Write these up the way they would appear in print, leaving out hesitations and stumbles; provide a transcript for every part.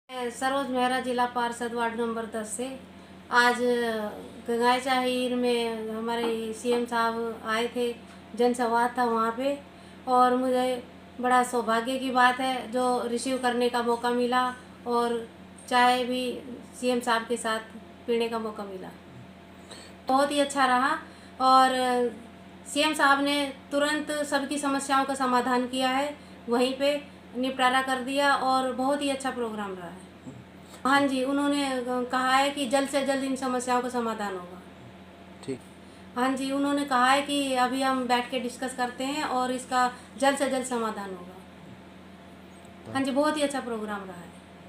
सरोज मेहरा जिला पार्षद ward number 10 से आज गंगाई चाहीर में हमारे सीएम साहब आए थे। जनसंवाद था वहाँ पे और मुझे बड़ा सौभाग्य की बात है जो रिसीव करने का मौका मिला और चाय भी सीएम साहब के साथ पीने का मौका मिला। बहुत ही अच्छा रहा और सीएम साहब ने तुरंत सबकी समस्याओं का समाधान किया है, वहीं पे निपटारा कर दिया और बहुत ही अच्छा प्रोग्राम रहा है। हाँ जी, उन्होंने कहा है कि जल्द से जल्द इन समस्याओं का समाधान होगा। ठीक। हाँ जी, उन्होंने कहा है कि अभी हम बैठ के डिस्कस करते हैं और इसका जल्द से जल्द समाधान होगा। हाँ जी, बहुत ही अच्छा प्रोग्राम रहा है।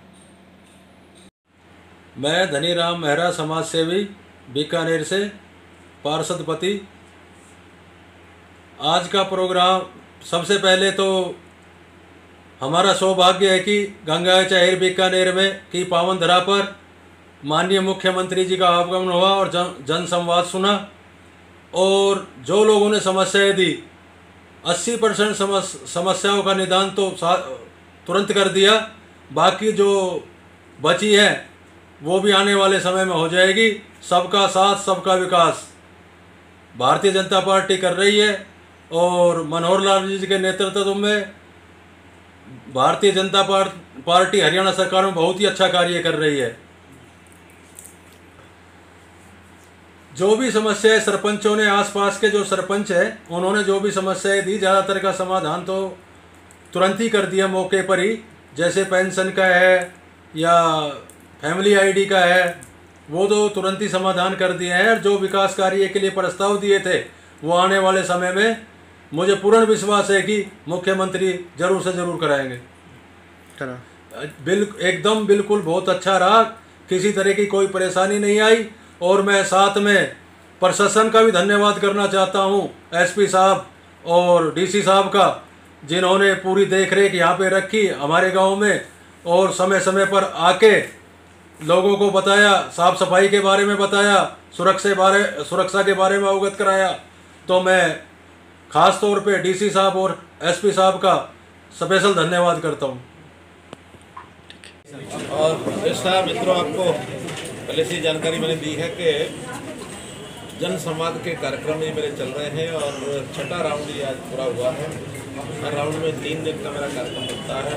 मैं धनीराम मेहरा समाज सेवी बीकानेर से पार्षद पति। आज का प्रोग्राम सबसे पहले तो हमारा सौभाग्य है कि गंगा चाहीर बीकानेर में की पावन धरा पर माननीय मुख्यमंत्री जी का आगमन हुआ और जन संवाद सुना और जो लोगों ने समस्याएं दी 80% समस्याओं का निदान तो तुरंत कर दिया। बाकी जो बची है वो भी आने वाले समय में हो जाएगी। सबका साथ सबका विकास भारतीय जनता पार्टी कर रही है और मनोहर लाल जी के नेतृत्व में भारतीय जनता पार्टी हरियाणा सरकार में बहुत ही अच्छा कार्य कर रही है। जो भी समस्याएं सरपंचों ने, आसपास के जो सरपंच है उन्होंने जो भी समस्याएं दी, ज़्यादातर का समाधान तो तुरंत ही कर दिया मौके पर ही। जैसे पेंशन का है या फैमिली आईडी का है वो तो तुरंत ही समाधान कर दिए हैं। और जो विकास कार्य के लिए प्रस्ताव दिए थे वो आने वाले समय में मुझे पूर्ण विश्वास है कि मुख्यमंत्री जरूर से जरूर कराएंगे। एकदम बिल्कुल बहुत अच्छा रहा, किसी तरह की कोई परेशानी नहीं आई। और मैं साथ में प्रशासन का भी धन्यवाद करना चाहता हूं, एसपी साहब और डीसी साहब का, जिन्होंने पूरी देखरेख यहाँ पे रखी हमारे गांव में और समय समय पर आके लोगों को बताया, साफ सफाई के बारे में बताया, सुरक्षा के बारे में अवगत कराया। तो मैं खास तौर पे डीसी साहब और एसपी साहब का स्पेशल धन्यवाद करता हूं। और जैसा मित्रों आपको पहले से जानकारी मैंने दी है कि जन संवाद के कार्यक्रम ये मेरे चल रहे हैं और छठा राउंड ये आज पूरा हुआ है। हर राउंड में 3 दिन का मेरा कार्यक्रम होता है,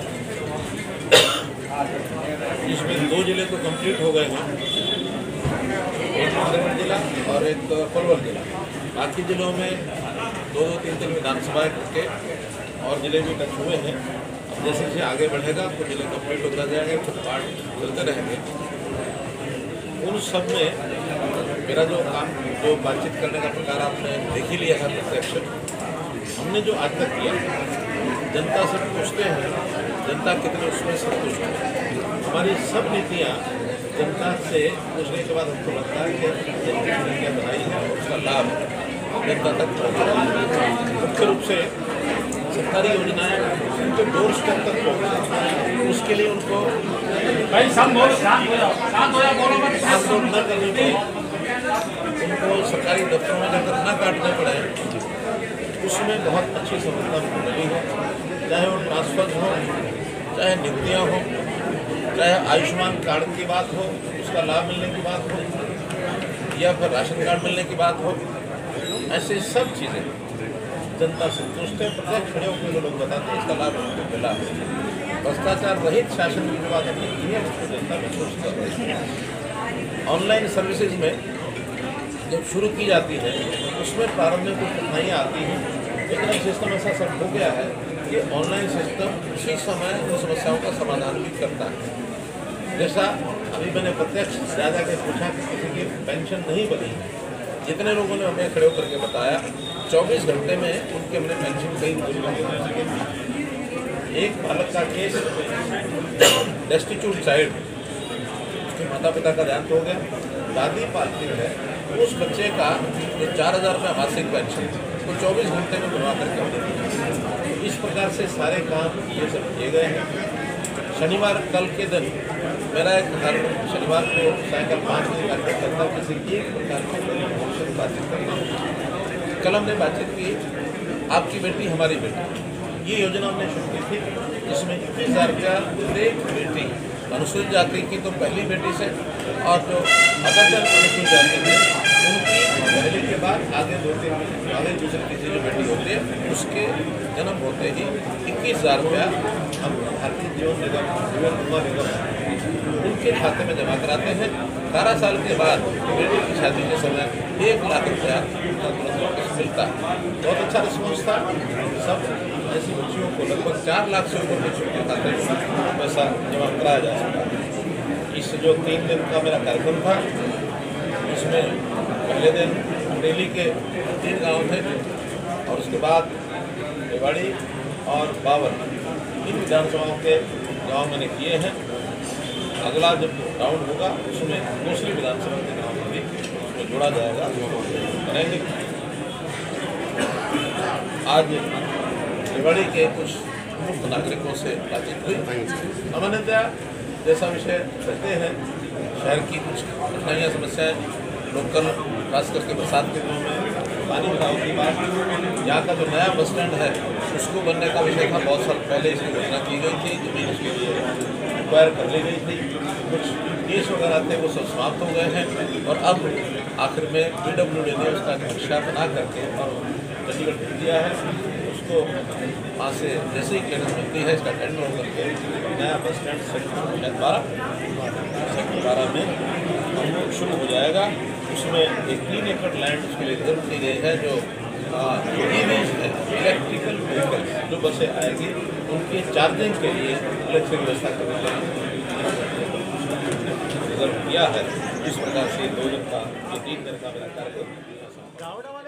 जिसमें 2 जिले तो कंप्लीट हो गए हैं, एक बांसवाड़ा जिला और एक पलवल जिला। बाकी जिलों में 2-3 विधानसभाएं करके और जिले भी टच हुए हैं। अब जैसे जैसे आगे बढ़ेगा तो जिले कंप्लीट होता जाएगा, तो पार्ट चलते रहेंगे। उन सब में मेरा जो काम, जो बातचीत करने का प्रकार आपने देख ही लिया है प्रत्यक्ष। हमने जो आज तक किया, जनता से पूछते हैं जनता कितने उसमें संतुष्ट है। हमारी सब नीतियाँ जनता से पूछने के बाद हमको लगता है कि नीतियाँ बनाई है और उसका लाभ जनता तक पहुँचा। मुख्य रूप से सरकारी योजनाएं उनके डोर स्टेप तक पहुँचे, उसके लिए उनको न करनी पड़े, उनको सरकारी दफ्तरों में जाकर न काटने पड़े, उसमें बहुत अच्छी सफलता मिली है। चाहे वो ट्रांसफर हो, चाहे नियुक्तियाँ हो, चाहे आयुष्मान कार्ड की बात हो, उसका लाभ मिलने की बात हो, या फिर राशन कार्ड मिलने की बात हो, ऐसे सब चीज़ें जनता संतुष्ट है। प्रत्येक खड़े होकर जो लोग बताते हैं इसका लाभ उनको मिला है। भ्रष्टाचार रहित शासन की बात हमने की है, उसको जनता में खुश कर रही है। ऑनलाइन सर्विसेज में जब शुरू की जाती है उसमें प्रारंभ में कुछ कठिनाइयाँ आती हैं, लेकिन अब सिस्टम ऐसा सब हो गया है कि ऑनलाइन सिस्टम उसी समय उन समस्याओं का समाधान भी करता है। जैसा अभी मैंने प्रत्यक्ष राजा के पूछा कि किसी की पेंशन नहीं बनी है, जितने लोगों ने हमें खड़े होकर के बताया 24 घंटे में उनके हमने पेंशन कई पूरी। एक बालक का केस, डेस्टिट्यूट चाइल्ड, उसके माता पिता का देहांत हो गया, दादी पालती है, उस बच्चे का जो 4000 रुपये मासिक पेंशन तो 24 घंटे में बनवा करके देते। इस प्रकार से सारे काम ये सब किए गए हैं। शनिवार कल के दिन मेरा एक शनिवार को सायंकाल 5 बजे कार्यक्रम करता है, किसी एक प्रकार की बातचीत करना हो। कल हमने बातचीत की आपकी बेटी हमारी बेटी, ये योजना हमने शुरू की थी, जिसमें 21,000 रुपया प्रत्येक बेटी अनुसूचित जाति की तो पहली बेटी से, और जो अदर अनुसूचित जाति के उनकी पहले के बाद आगे दूसरी तीसरी जो बेटी होती है उसके जन्म होते ही 21,000 रुपया हम भारतीय जीवन बीमा निगम उनके खाते में जमा कराते हैं। 18 साल के बाद बेटी की शादी के समय 1 लाख रुपया मिलता है। बहुत अच्छा रिस्पॉन्स था। सब ऐसी बच्चियों को लगभग 4 लाख से ऊपर बच्चों के खाते में पैसा जमा कराया जा सकता। इस जो 3 दिन का मेरा कार्यक्रम था, इसमें पहले दिन अमरेली के 3 गाँव थे और उसके बाद रेवाड़ी और बाबर इन विधानसभाओं के गाँव मैंने किए हैं। अगला जब राउंड होगा उसमें दूसरी विधानसभा के गाँव में भी उसमें जोड़ा जाएगा, करेंगे। आज रेवाड़ी के कुछ मुख्य नागरिकों से बातचीत हुई। सामान्यतया जैसा विषय कहते हैं, शहर की कुछ कठिनाइयाँ समस्याएँ, लोकल खास करके बरसात के दिनों में पानी भराव की बात, यहाँ का जो नया बस स्टैंड है उसको बनने का विषय था। बहुत साल पहले इसकी घोषणा की गई थी, जमीन उसके लिए एक्वायर कर ली गई थी। कुछ केस वगैरह थे वो सब समाप्त हो गए हैं और अब आखिर में PWD ने उसका नक्शा बना करके और चंडीगढ़ भेज दिया है। उसको वहाँ से जैसे ही क्लियरेंस मिलती है इसका टेंडर होकर के नया बस स्टैंड सेक्टर 12 में शुरू हो जाएगा। उसमें एक 3 एकड़ लैंड उसके लिए रिजर्व की गई है। जो EVs है, इलेक्ट्रिकल व्हीकल जो बसें आएगी उनके चार्जिंग के लिए अलग से व्यवस्था करने के लिए रिजर्व किया है। इस प्रकार से 2 दिन का 3 दिन का मेरा कार्यक्रम